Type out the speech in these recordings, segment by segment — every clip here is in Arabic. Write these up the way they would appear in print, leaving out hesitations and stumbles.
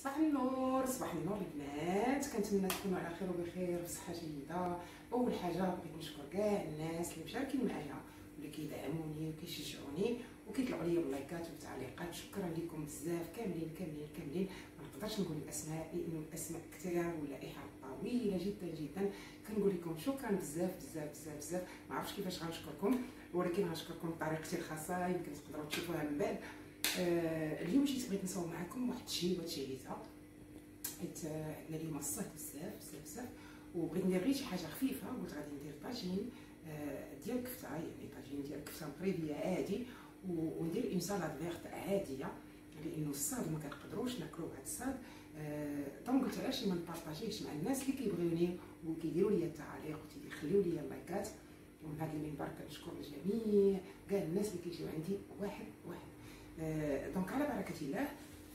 صباح النور، صباح النور البنات. كنتمنى تكونوا على خير وبخير وبصحه جيده. اول حاجه بغيت نشكر كاع الناس اللي مشاركين معايا واللي كيدعموني وكيشجعوني وكيطلعوا لي باللايكات والتعليقات. شكرا لكم بزاف كاملين كاملين كاملين. ما نقدرش نقول الاسماء لانه الاسماء كثيره واللائحه طويله جدا جدا. كنقول لكم شكرا بزاف بزاف بزاف بزاف. ما عرفتش كيفاش غنشكركم، ولكن غنشكركم بطريقتي الخاصه، يمكن تقدروا تشوفوها من بعد. اليوم جيت بغيت نصور معكم واحد الشيوات شهيته، حيت عندنا اليوم الصيف بزاف بزاف بزاف، وبغيت ندير غير شي حاجه خفيفه. قلت غادي ندير طاجين ديال الكفته، يعني طاجين ديال الكفته مغربيه عادي، وندير اون سالاد فيرت عاديه، لانه الصاد ما كنقدروش ناكلوه هذا الصاد. دونك قلت علاش ما نبارطاجيهش مع الناس اللي كيبغيوني وكيديروا لي التعاليق وتيخليو لي اللايكات. ومن هذا المنبر كنشكر الجميع، كاع الناس اللي كيجيو عندي واحد واحد. دونك على بركه الله.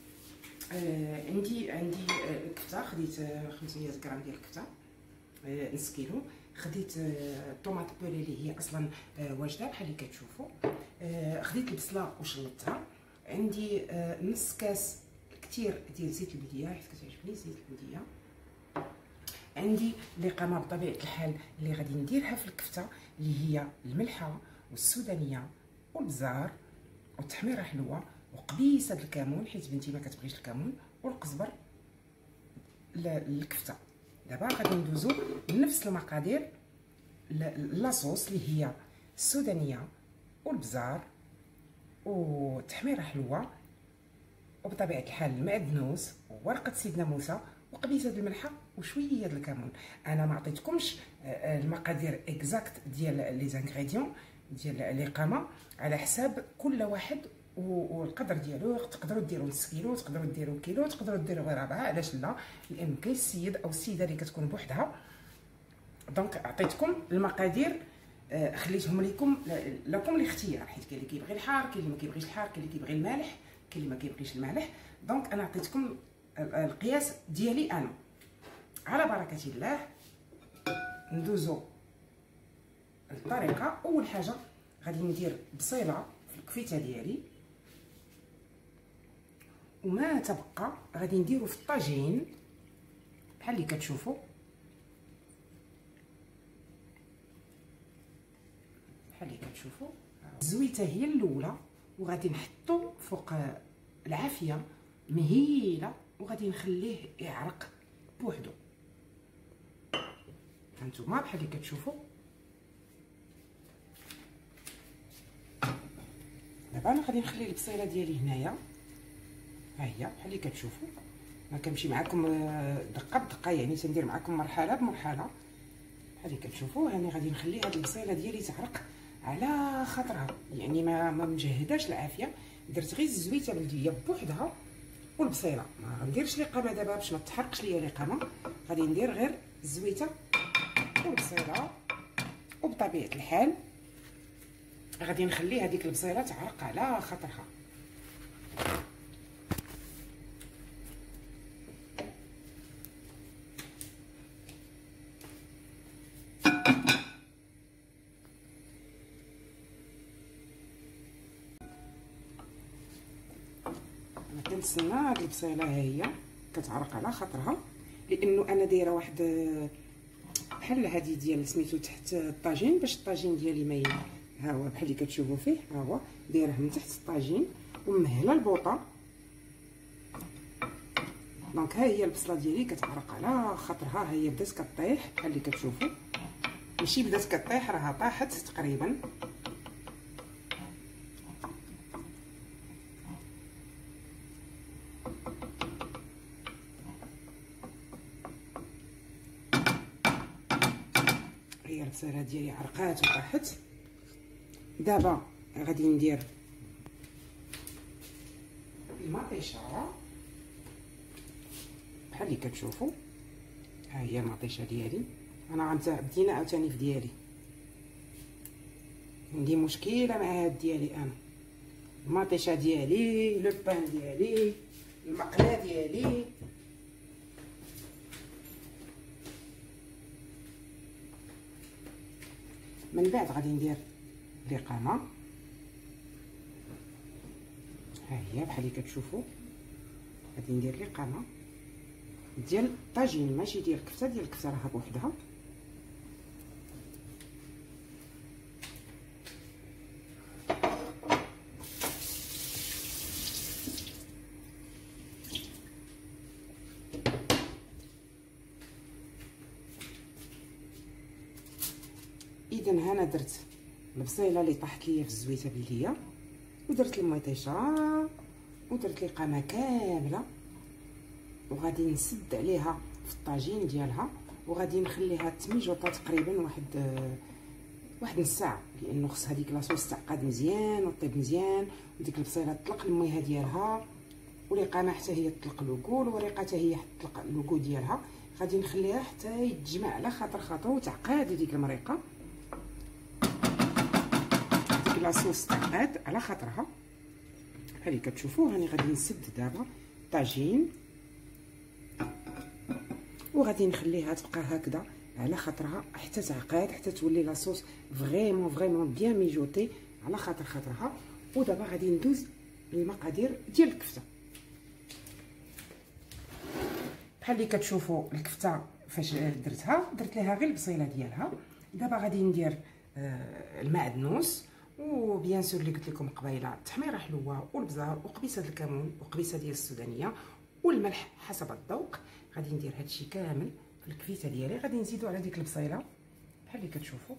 عندي الكفته، خديت 500 غرام ديال الكفته، نص كيلو. خديت الطوماط بولي اللي هي اصلا واجده بحال اللي كتشوفوا. خديت البصله وشلطتها. عندي نص كاس كثير ديال زيت البديه، حيت كتعجبني زيت البديه. عندي اللقامه بطبيعه الحال اللي غادي نديرها في الكفته، اللي هي الملحه والسودانيه والبزار والتحميره حلوه وقبيصه الكمون، حيت بنتي ما كتبغيش الكمون، والقزبر للكفته. دابا غادي ندوزو بنفس المقادير لاصوص اللي هي السودانيه والبزار وتحميره حلوه وبطبيعه الحال المعدنوس وورقه سيدنا موسى وقبيصه الملحه وشويه ديال الكمون. انا ما عطيتكمش المقادير اكزاكت ديال لي زانغريديون ديال اللقامه، على حساب كل واحد والقدر ديالو. تقدروا ديروا نص كيلو، تقدروا ديروا كيلو، تقدروا ديروا غير 4، علاش لا؟ لان كاين السيد او السيده اللي كتكون بوحدها. دونك عطيتكم المقادير، خليتهم لكم الاختيار، حيت كاين اللي كيبغي الحار، كاين اللي ما كيبغيش الحار، كاين اللي كيبغي المالح، كاين اللي ما كيبغيش المالح. دونك انا عطيتكم القياس ديالي انا. على بركه الله ندوزو الطريقه. اول حاجه غادي ندير بصيله في الكفيته ديالي، وما تبقى غادي نديرو في الطاجين بحال اللي كتشوفوا. بحال اللي كتشوفوا الزويته هي الاولى، وغادي نحطو فوق العافيه مهيله، وغادي نخليه يعرق بوحدو. هانتوما بحال اللي كتشوفوا. دابا انا غادي نخلي البصيله ديالي هنايا، ها هي بحال اللي كتشوفوا. ما كنمشي معكم دقه بدقه، يعني تندير معكم مرحله بمرحله بحال اللي كتشوفوا. هاني غادي نخلي هاد البصيله ديالي تعرق على خاطرها، يعني ما مجهداش العافيه. درت غير الزويته بلديه بوحدها والبصيله. ما غنديرش لقامه دابا باش ما تحرقش ليا لقامه، غادي ندير غير الزويته والبصيله. وبطبيعه الحال غادي نخلي هذيك البصيله تعرق على خاطرها. انا كنتسنى هاد البصيله ها هي كتعرق على خاطرها، لانه انا دايره واحد بحال هادي ديال سميتو تحت الطاجين، باش الطاجين ديالي ما ها هو بحال اللي كتشوفوا فيه، ها هو دايره من تحت الطاجين ومهله البوطه. دونك ها هي البصله ديالي كتعرق على خاطرها، ها هي بدات كطيح بحال اللي كتشوفوا. ماشي بدات كطيح، راها طاحت تقريبا. هي البصيله ديالي عرقات وطاحت. دابا غادي ندير المطيشه بحال اللي كتشوفوا. ها هي المطيشه ديالي. انا بدينا عاوتاني في ديالي، عندي مشكله مع هاد ديالي. انا المطيشه ديالي، لو بان ديالي، المقله ديالي. من بعد غادي ندير لقامه، ها هي بحال اللي كتشوفوا. غادي ندير لقامه ديال الطاجين، ماشي ديال الكفته. ديال الكفته راها بوحدها. اذا هنا درت البصيله اللي طاحت ليا في الزويته بالليا، ودرت الميطيشه، ودرت القامه كامله، وغادي نسد عليها في الطاجين ديالها، وغادي نخليها تميجوطه تقريبا واحد نص ساعه، لانه خص هذيك لاصوص تعقد مزيان وطيب مزيان، وديك البصيله تطلق الميها ديالها، والقامه حتى هي تطلق لوكول، والوريقه حتى هي تطلق لوكو ديالها. غادي نخليها حتى يتجمع على خاطر وتعقاد ديك المريقه، ديك لاصوص تعقاد على خاطرها. بحال اللي كتشوفوا هاني غادي نسد دابا الطاجين، وغادي نخليها تبقى هكذا على خاطرها حتى تعقاد، حتى تولي لاصوص فريمون بيان ميجوتي على خاطرها. ودابا غادي ندوز للمقادير ديال الكفته. بحال اللي كتشوفوا الكفته فاش درت ليها غير البصيله ديالها. دابا غادي ندير المعدنوس، وبيان سور اللي قلت لكم قبيله التحميره حلوه، والبزار، وقبيصه الكمون، وقبيصه ديال السودانيه، والملح حسب الذوق. غادي ندير هادشي كامل في الكفيته ديالي. غادي نزيدو على ديك البصيله بحال اللي كتشوفوا.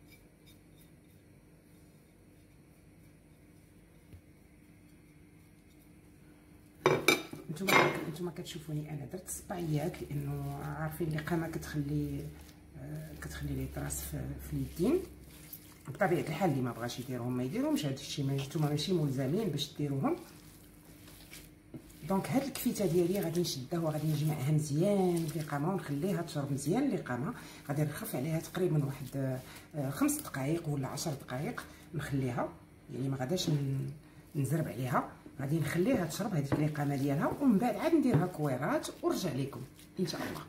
نتوما كتشوفوني انا درت صباعيات، لانه عارفين اللي قامه كتخلي لي طراس في اليدين. بطبيعه الحال اللي ما بغاش يديرهم ما يديرهمش، هادشي نتوما ماشي ملزمين باش ديروهم. دونك هاد الكفيته ديالي غادي نشدها وغادي نجمعها مزيان بالقامه، ونخليها تشرب مزيان القامه. غادي نخف عليها تقريبا واحد 5 دقائق ولا 10 دقائق، نخليها يعني ما غاداش نزرب عليها. غادي نخليها تشرب هذيك القامه ديالها، ومن بعد عاد نديرها كويرات ونرجع لكم ان شاء الله.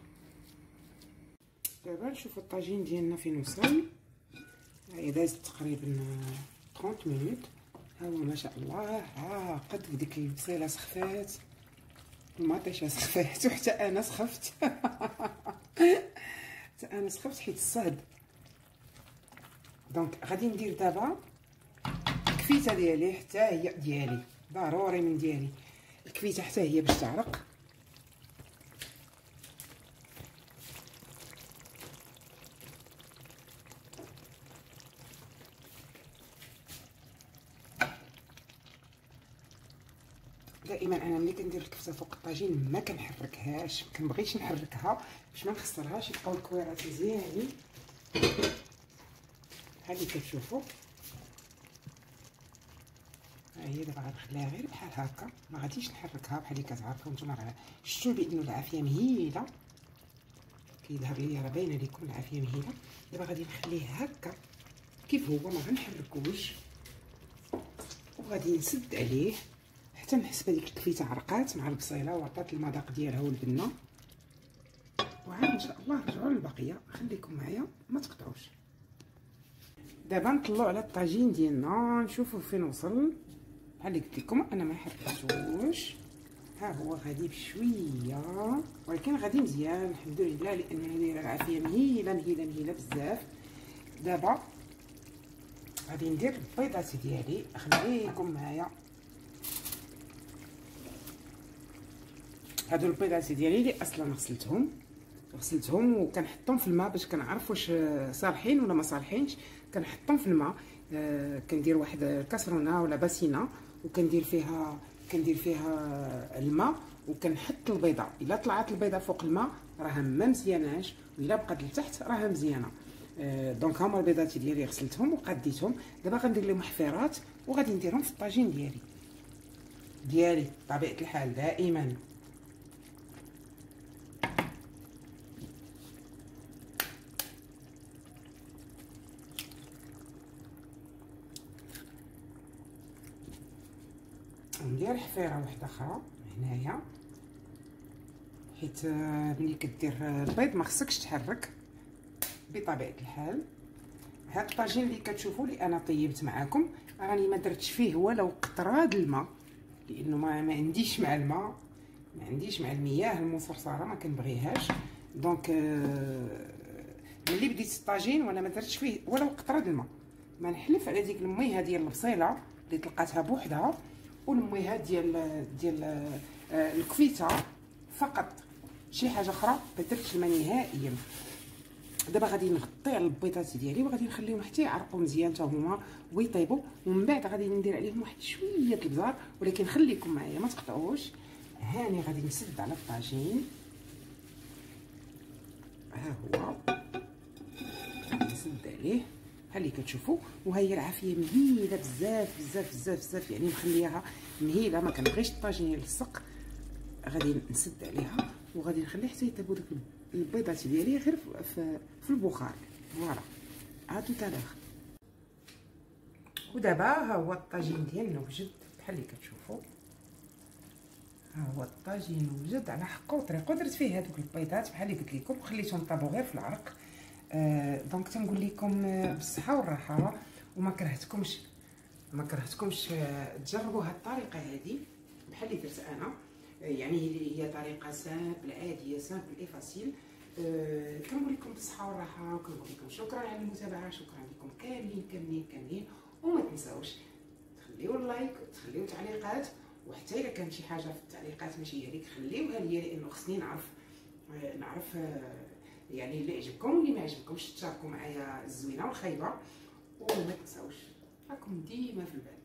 دابا نشوفوا الطاجين ديالنا فين وصل. داز تقريبا 30 مينوت. ها هو ما شاء الله. قد ديك البصيله سخفات، المطيشه سخفات، وحتى انا سخفت. حتى انا سخفت حيت الصهد. دونك غادي ندير دابا الكفيته ديالي حتى هي ديالي، ضروري من ديالي الكفيته حتى هي باش تعرق. دائما انا ملي كندير الكفته فوق الطاجين ما كنحركهاش، ما كنبغيش نحركها باش ما نخسرهاش، يبقاو الكويرات مزيانين بحال اللي كتشوفوا. ها هي دابا غنخليها غير بحال هكا، ما غاديش نحركها بحال اللي كتعرفوا نتوما. شفتوا بانه العافيه مهيله، كيظهر ليا راه باينه لكم العافيه مهيله. دابا غادي نخليه هكا كيف هو، ما غنحركوش، وغادي نسد عليه حتى نحس بهذيك الكفيته عرقات مع البصيله وعطات المذاق ديالها والبنه. وعاد ان شاء الله نرجعوا للبقيه. خليكم معايا ما تقطعوش. دابا نطلعوا على الطاجين ديالنا نشوفوا فين وصل. بحال اللي قلت لكم انا ما حركتوش، ها هو غادي بشويه، ولكن غادي مزيان الحمد لله، لان هذه العافيه مهيله بزاف. دابا غادي ندير البيضات ديالي. خليكم معايا. هادو البيضات ديالي اللي اصلا غسلتهم وكنحطهم في الماء باش كنعرف واش صالحين ولا ما صالحينش. كنحطهم في الماء، كندير واحد الكاسرونه ولا باسينه، وكندير فيها الماء، وكنحط البيضه. الا طلعت البيضه فوق الماء راها ما مزياناش، والا بقات لتحت راها مزيانه. دونك هما البيضات ديالي غسلتهم وقديتهم. دابا غندير لهم حفيرات وغادي نديرهم في الطاجين ديالي بطبيعه الحال دائما. ندير حفيره واحده اخرى هنايا، حيت ملي كدير البيض ما خصكش تحرك بطبيعه الحال. هاد الطاجين اللي كتشوفوا اللي انا طيبت معاكم راني ما درتش فيه ولو قطره د الماء، لانه ما عنديش مع الماء، ما عنديش مع المياه المصرصره، ما كنبغيهاش. دونك ملي بديت الطاجين وانا ما درتش فيه ولا قطره د الماء. ما نحلف على ديك الميها ديال البصيله اللي طلقاتها بوحدها والميها ديال الكفيته فقط. شي حاجه اخرى ما درتش الماء نهائيا. دابا غادي نغطي على البيضات ديالي وغادي نخليهم حتى يعرقوا مزيان حتى هما ويطيبوا، ومن بعد غادي ندير عليهم واحد شويه البزار. ولكن خليكم معايا ما تقطعوش. هاني غادي نسد على الطاجين، ها هو غادي نسد عليه بحال اللي كتشوفوا. وهي العافيه مهيله بزاف بزاف بزاف بزاف، يعني مخليها مهيله، ما كنبغيش الطاجين يلصق. غادي نسد عليها وغادي نخلي حتى يطيبوا داك البيضات ديالي غير في البخار. فوالا ا توتالوغ. ودابا ها هو الطاجين ديالنا وجد بحال اللي كتشوفوا. ها هو الطاجين وجد على حقه وطريقه. درت فيه هذوك البيضات بحال اللي قلت لكم وخليتهم طابوا غير في العرق. دونك تنقول لكم بالصحه والراحه، وما كرهتكمش تجربوا هاد الطريقه هذه بحال اللي درت انا. يعني هي طريقه سامبل عاديه، سامبل اي فاسيل. كنقول لكم بالصحه والراحه، وكنقول لكم شكرا على المتابعه. شكرا لكم كاملين. وما تنساوش تخليو اللايك، تخليو تعليقات، وحتى الا كانت شي حاجه في التعليقات ماشي هذيك خليوها ليا، لانه خصني نعرف يعني اللي عجبكم واللي ما عجبكمش. تشاركوا معايا الزوينه والخايبه، وما تنساوش راكم ديما في البال.